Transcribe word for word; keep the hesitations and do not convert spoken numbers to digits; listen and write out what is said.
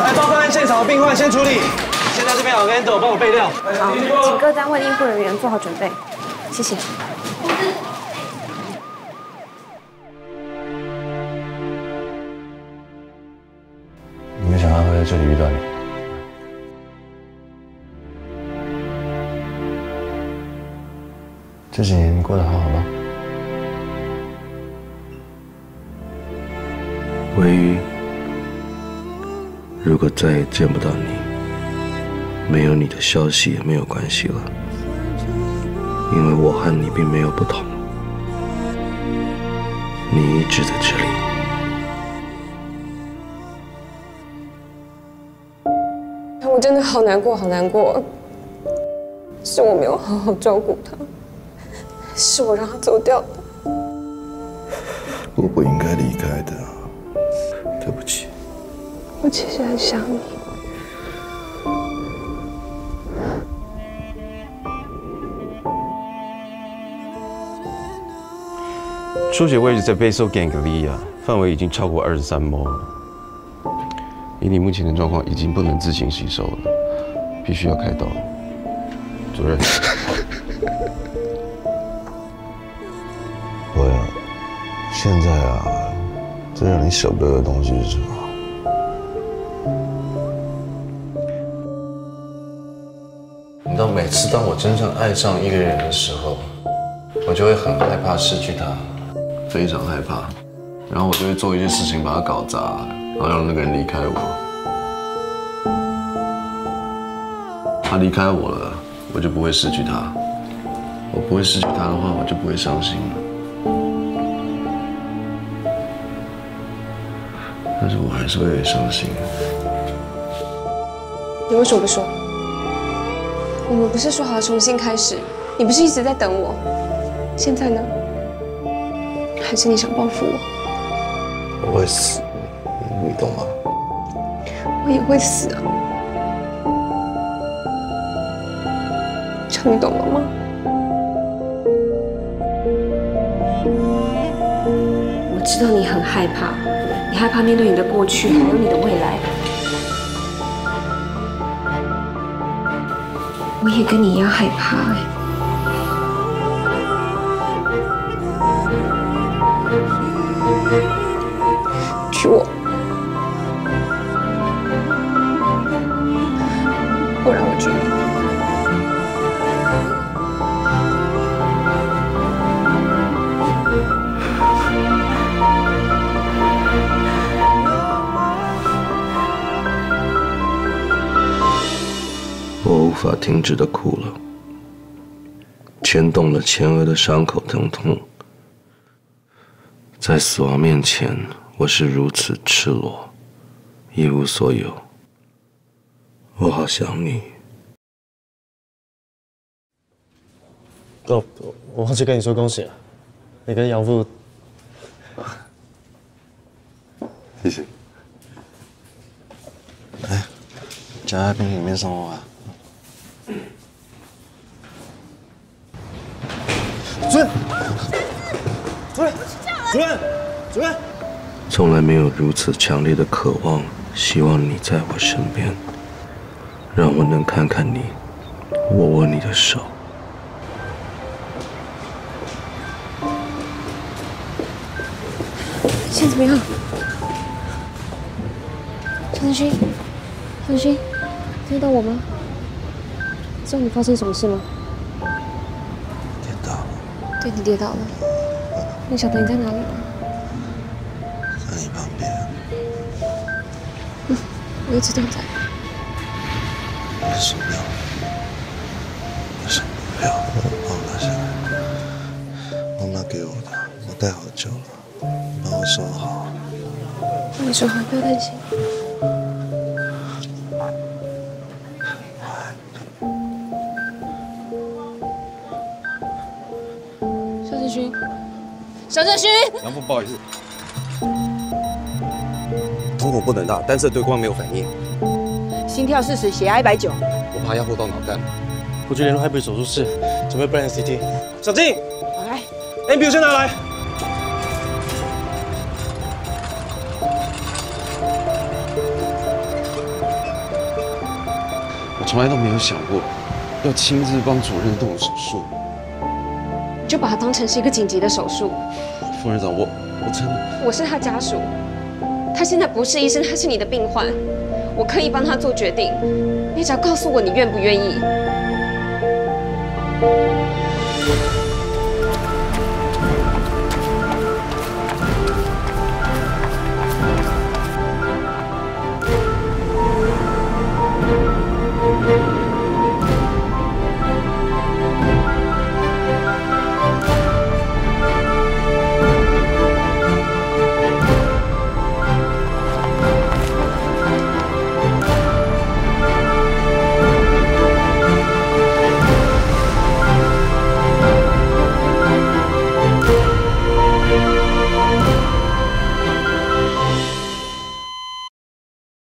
来，报告案现场的病患先处理。现在这边有 Ando 帮我备料。 好，请各单位的医护人员做好准备，谢谢。 你没想到会在这里遇到你。这几年你过得还好吗？ 微雨，如果再也见不到你，没有你的消息也没有关系了，因为我和你并没有不同，你一直在这里。 我真的好难过，好难过，是我没有好好照顾他，是我让他走掉的。 我不应该离开的，对不起。 我其实很想你。 出血位置在 basal ganglia， 范围已经超过二十三 mol 了。以你目前的状况，已经不能自行吸收了，必须要开刀。主任， 我呀，现在啊，最让你舍不得的东西是什么？你知道，每次当我真正爱上一个人的时候，我就会很害怕失去他，非常害怕。然后我就会做一些事情把他搞砸，然后让那个人离开我。他离开我了，我就不会失去他。我不会失去他的话，我就不会伤心了。但是我还是会伤心。 你为什么不说？我们不是说好重新开始？你不是一直在等我？现在呢？还是你想报复我？ 我会死，你懂吗？ 我也会死啊！这样你懂了吗？ 我知道你很害怕，你害怕面对你的过去，还有你的未来。我也跟你一样害怕哎。 娶我，不然我娶你。 我无法停止的哭了，牵动了前额的伤口疼痛。在死亡面前，我是如此赤裸，一无所有。我好想你。 哦，我忘记跟你说恭喜了，你跟养父。 谢谢。来，夹在冰里面送我吧。 主任，主任，主任，主任。 从来没有如此强烈的渴望，希望你在我身边，让我能看看你，握握你的手。 现在怎么样？张子勋，张子勋，听得到我吗？知道你发生什么事吗？ 跌倒了。 对，你跌倒了。你晓得你在哪里吗？ 在你旁边。 嗯，我一直都在。 你受不了，你受不了，帮我拿下来。妈妈给我的，我带好久了，你帮我收好。 我说好，不要担心。肖振勋，肖振勋， 杨父，不好意思， 瞳孔不能大，单侧对光没有反应， 心跳四十，血压一百九。 我怕压迫到脑干。 我去联络台北手术室，准备 Brain C T。小静， 来 ，M P U 先拿来。 从来都没有想过要亲自帮主任动手术。 你就把它当成是一个紧急的手术。 副院长，我我真的…… 我是他家属，他现在不是医生，他是你的病患，我可以帮他做决定，你只要告诉我你愿不愿意。